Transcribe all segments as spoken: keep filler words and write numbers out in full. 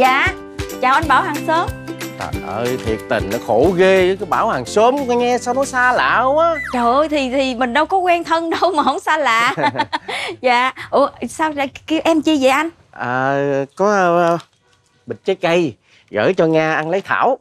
Dạ, chào anh Bảo hàng xóm. Trời ơi, thiệt tình nó khổ ghê. Cái Bảo hàng xóm có nghe sao nó xa lạ quá. Trời ơi, thì thì mình đâu có quen thân đâu mà không xa lạ. Dạ, ủa sao lại kêu em chi vậy anh? À, có uh, bịch trái cây gửi cho Nga ăn lấy thảo.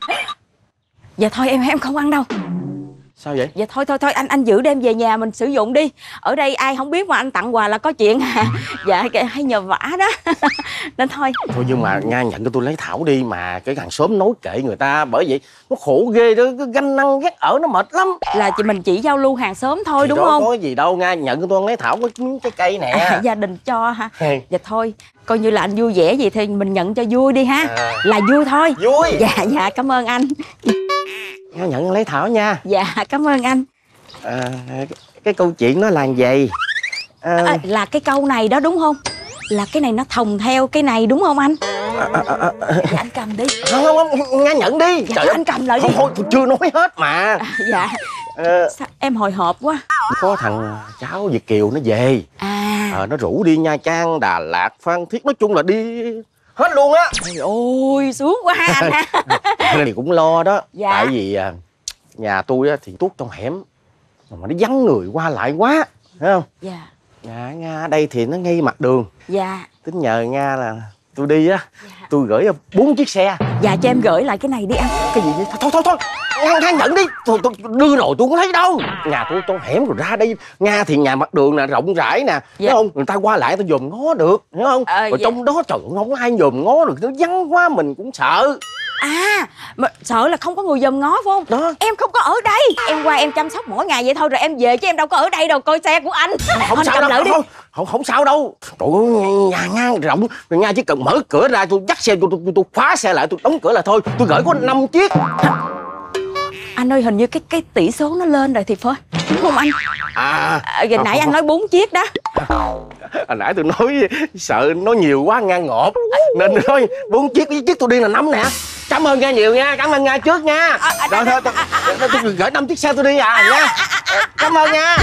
Dạ thôi em em không ăn đâu. Sao vậy? Dạ thôi thôi thôi anh anh giữ đem về nhà mình sử dụng đi. Ở đây ai không biết mà anh tặng quà là có chuyện à. Dạ hay nhờ vả đó. Nên thôi. Thôi nhưng mà Nga nhận cho tôi lấy thảo đi, mà cái hàng xóm nói kệ người ta, bởi vậy nó khổ ghê đó, cái ganh năng ghét ở nó mệt lắm. Là chị mình chỉ giao lưu hàng xóm thôi. Thì đúng đó không? Có gì đâu, Nga nhận cho tôi lấy thảo có miếng trái cây nè. À, gia đình cho hả? Hey. Dạ thôi, coi như là anh vui vẻ gì thì mình nhận cho vui đi ha. À. Là vui thôi. Vui. Dạ dạ cảm ơn anh. Nga nhận lấy thảo nha. Dạ cảm ơn anh. À, cái, cái câu chuyện nó là vậy. À... À, là cái câu này đó đúng không? Là cái này nó thòng theo cái này đúng không anh? À, à, à, à. Dạ anh cầm đi. Không không không, Nga nhận đi. Dạ, trời anh cầm lại đi. Thôi tôi chưa nói hết mà. À, dạ. À... Sao em hồi hộp quá. Có thằng cháu Việt Kiều nó về. À, à nó rủ đi Nha Trang, Đà Lạt, Phan Thiết, nói chung là đi hết luôn á. Trời ơi sướng quá anh ha. Thì cũng lo đó. Dạ. Tại vì nhà tôi thì tuốt trong hẻm mà nó vắng người qua lại quá, thấy không? Dạ. Nhà Nga ở đây thì nó ngay mặt đường. Dạ. Tính nhờ Nga là tôi đi á. Dạ. Tôi gửi bốn chiếc xe. Dạ cho em gửi lại cái này đi anh. Cái gì vậy? Thôi thôi thôi Nga, Nga nhận đi. Tôi, tôi đưa rồi tôi không thấy đâu. Nhà tôi trong hẻm rồi ra đây. Nga thì nhà mặt đường nè, rộng rãi nè. Dạ. Thấy không? Người ta qua lại tôi dòm ngó được, hiểu không? À, rồi dạ. Trong đó trời không có ai dòm ngó được, nó vắng quá mình cũng sợ. À, mà sợ là không có người dòm ngó phải không? Đó. Em không có ở đây. Em qua em chăm sóc mỗi ngày vậy thôi rồi em về chứ em đâu có ở đây đâu coi xe của anh. Không, không sao đâu. Không, không, không, không sao đâu. Trời ơi, nhà Nga rộng. Nga chỉ cần mở cửa ra tôi dắt xe tôi, tôi, tôi, tôi khóa xe lại tôi đóng cửa là thôi. Tôi gửi có năm chiếc. Anh ơi hình như cái cái tỷ số nó lên rồi thì phải đúng không anh? À, à hồi nãy anh nói bốn chiếc đó. Hồi nãy tôi nói sợ nó nhiều quá Nga ngộp nên nói bốn chiếc, chiếc tôi đi là năm nè. Cảm ơn Nga nhiều nha, cảm ơn Nga trước nha. À, à, rồi thôi tôi, tôi, tôi gửi năm chiếc xe tôi đi à nha. Cảm ơn nha.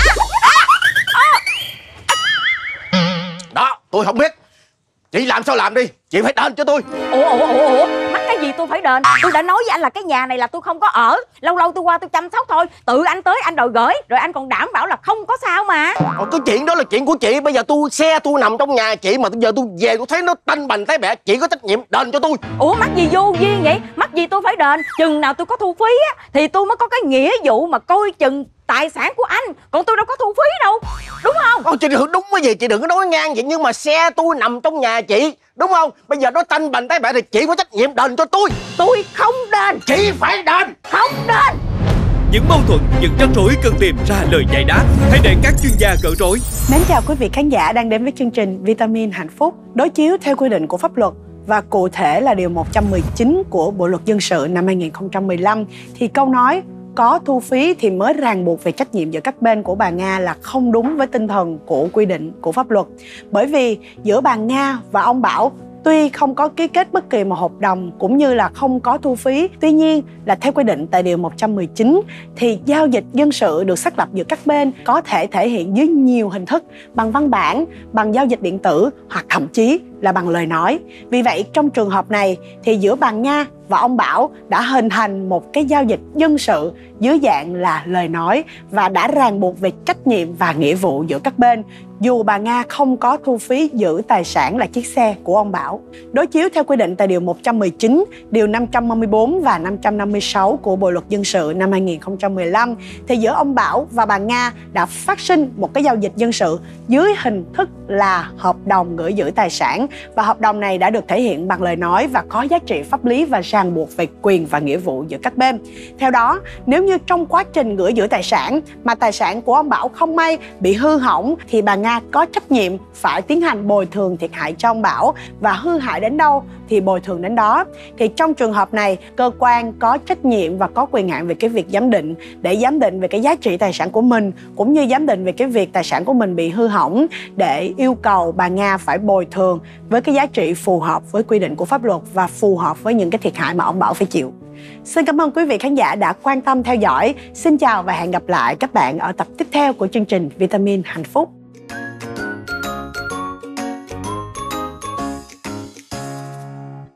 Đó, tôi không biết. Chị làm sao làm đi, chị phải đền cho tôi. Ủa ủa ủa ủa mắc cái gì tôi phải đền? Tôi đã nói với anh là cái nhà này là tôi không có ở. Lâu lâu tôi qua tôi chăm sóc thôi. Tự anh tới anh đòi gửi. Rồi anh còn đảm bảo là không có sao mà. Ồ, cái chuyện đó là chuyện của chị. Bây giờ tôi xe tôi nằm trong nhà chị mà bây giờ tôi về tôi thấy nó tanh bành té bẹ. Chị có trách nhiệm đền cho tôi. Ủa mắc gì vô duyên vậy? Mắc gì tôi phải đền? Chừng nào tôi có thu phí á thì tôi mới có cái nghĩa vụ mà coi chừng tài sản của anh. Còn tôi đâu có thu phí đâu. Đúng không? Ồ, chị đừng đúng cái gì, chị đừng có nói ngang vậy. Nhưng mà xe tôi nằm trong nhà chị, đúng không? Bây giờ nó tanh bành té bẹ thì chị có trách nhiệm đền cho tôi. Tôi không đền. Chị phải đền. Không đền. Những mâu thuẫn, những rắc rối cần tìm ra lời giải đáp. Hãy để các chuyên gia gỡ rối. Mến chào quý vị khán giả đang đến với chương trình Vitamin Hạnh Phúc, đối chiếu theo quy định của pháp luật. Và cụ thể là điều một trăm mười chín của Bộ luật dân sự năm hai nghìn không trăm mười lăm thì câu nói có thu phí thì mới ràng buộc về trách nhiệm giữa các bên của bà Nga là không đúng với tinh thần của quy định của pháp luật. Bởi vì giữa bà Nga và ông Bảo tuy không có ký kết bất kỳ một hợp đồng cũng như là không có thu phí, tuy nhiên là theo quy định tại điều một trăm mười chín thì giao dịch dân sự được xác lập giữa các bên có thể thể hiện dưới nhiều hình thức, bằng văn bản, bằng giao dịch điện tử hoặc thậm chí là bằng lời nói. Vì vậy trong trường hợp này thì giữa bà Nga và ông Bảo đã hình thành một cái giao dịch dân sự dưới dạng là lời nói và đã ràng buộc về trách nhiệm và nghĩa vụ giữa các bên, dù bà Nga không có thu phí giữ tài sản là chiếc xe của ông Bảo. Đối chiếu theo quy định tại điều một trăm mười chín, điều năm trăm năm mươi bốn và năm trăm năm mươi sáu của Bộ luật dân sự năm hai nghìn không trăm mười lăm thì giữa ông Bảo và bà Nga đã phát sinh một cái giao dịch dân sự dưới hình thức là hợp đồng gửi giữ tài sản, và hợp đồng này đã được thể hiện bằng lời nói và có giá trị pháp lý và ràng buộc về quyền và nghĩa vụ giữa các bên. Theo đó, nếu như trong quá trình gửi giữ tài sản mà tài sản của ông Bảo không may bị hư hỏng thì bà Nga có trách nhiệm phải tiến hành bồi thường thiệt hại cho ông Bảo, và hư hại đến đâu thì bồi thường đến đó. Thì trong trường hợp này, cơ quan có trách nhiệm và có quyền hạn về cái việc giám định để giám định về cái giá trị tài sản của mình, cũng như giám định về cái việc tài sản của mình bị hư hỏng để yêu cầu bà Nga phải bồi thường với cái giá trị phù hợp với quy định của pháp luật và phù hợp với những cái thiệt hại mà ông Bảo phải chịu. Xin cảm ơn quý vị khán giả đã quan tâm theo dõi. Xin chào và hẹn gặp lại các bạn ở tập tiếp theo của chương trình Vitamin Hạnh Phúc.